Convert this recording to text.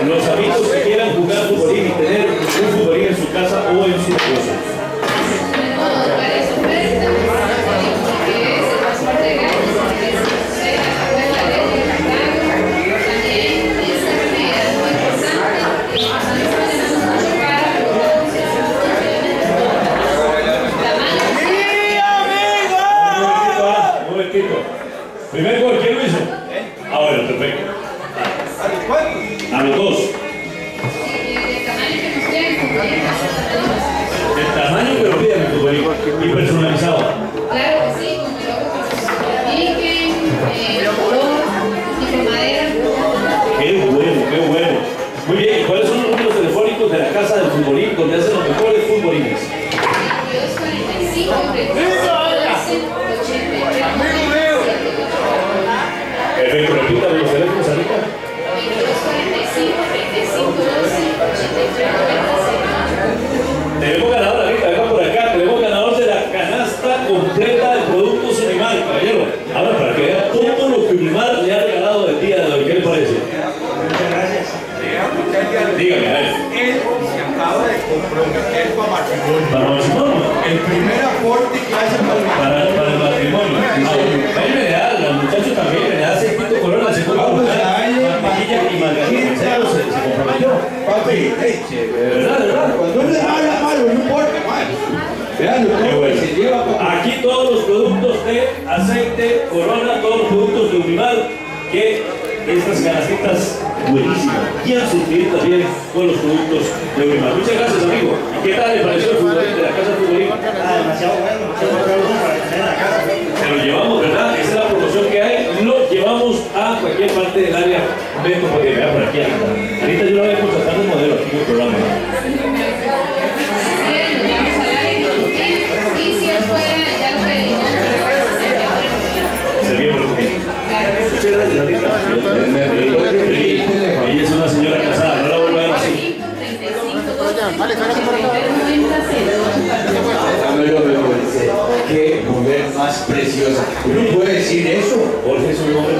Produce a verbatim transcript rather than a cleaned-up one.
los amigos que quieran jugar futbolín y tener un futbolín en su casa o en su negocio. ¿Primer gol quién lo hizo? Ah, bueno, perfecto. A los dos. El tamaño que lo pide el futbolín y personalizado. Claro que sí, como lo indiquen, el color, tipo madera. Qué bueno, qué bueno. Muy bien, ¿y cuáles son los números telefónicos de la casa del futbolín donde hacen los mejores futbolines? veintidós cuarenta y cinco, Perfecto, repítame los teléfonos ahorita. veintidós cuarenta y cinco, treinta y cinco, doce, ochenta y tres, noventa y seis. Tenemos ganador ahorita, venga por acá, tenemos ganador de la canasta completa de productos Unimar, caballero. Ahora, para que vea todo lo que Unimar le ha regalado del día de hoy, ¿qué le parece? Muchas gracias. Dígame, a ver. Él se acaba de comprometer para matrimonio. Para el matrimonio. El primer aporte que hace para el Para, para el matrimonio. Ahí me da, los muchachos también, me da Sequito Corona, la segunda Manilla y Margarita Cero se, se comprometió. Papi, hey, ¿Verdad, verdad? cuando uno le habla malo, no importa, mal. Vean, Qué bueno. se lleva para... Aquí todos los productos de aceite Corona, todos los productos de Unimar, que estas canastitas buenísimas, bien surtiditas bien con los productos de Unimar. Muchas gracias, amigo. ¿Y qué tal le pareció el futbolín de la casa futbolín? Ah, demasiado bueno, demasiado bueno para tener en la casa. Se lo llevamos, ¿verdad? Esa es la promoción que hay. Lo llevamos a cualquier parte del área metro, porque vea por aquí. Ahorita yo lo voy a contratar de modelo aquí en el programa. Y si él fuera, ya lo pedimos. Se bien por aquí. Muchas gracias, ahorita. Ella es una señora casada, no la vuelvo a ver así. Qué mujer más preciosa. ¿Uno puede decir eso? Jorge es un hombre